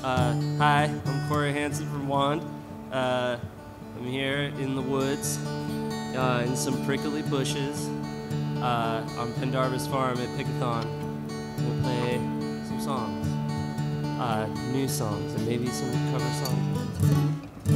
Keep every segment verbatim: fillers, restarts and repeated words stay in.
Uh, hi, I'm Corey Hansen from Wand. Uh, I'm here in the woods, uh, in some prickly bushes, uh, on Pendarvis Farm at Pickathon. We'll play some songs, uh, new songs, and maybe some cover songs.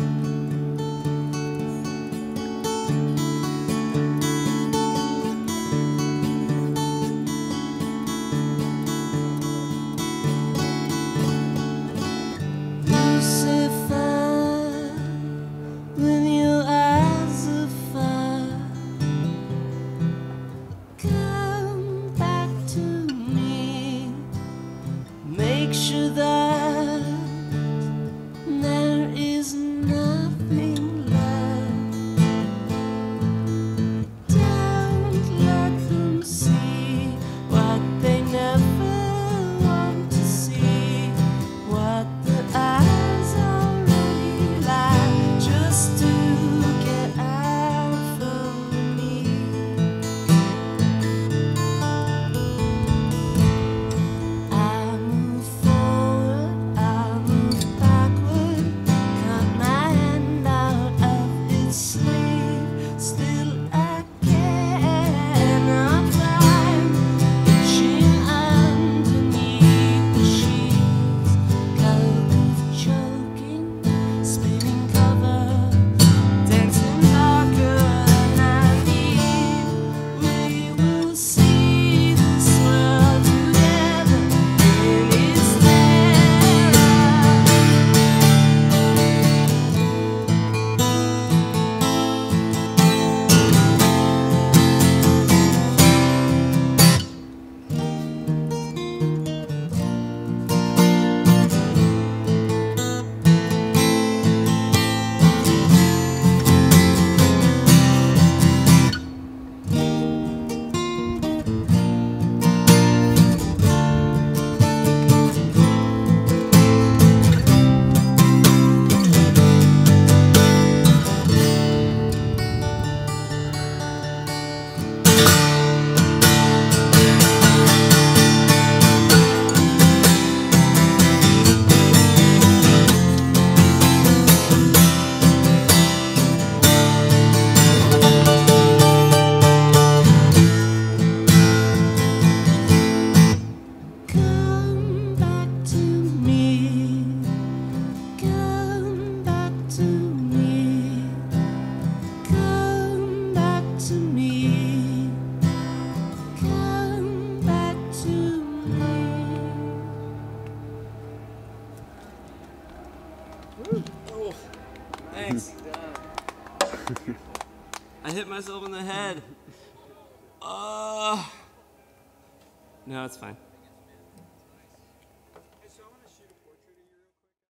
I hit myself in the head. Uh, no, it's fine.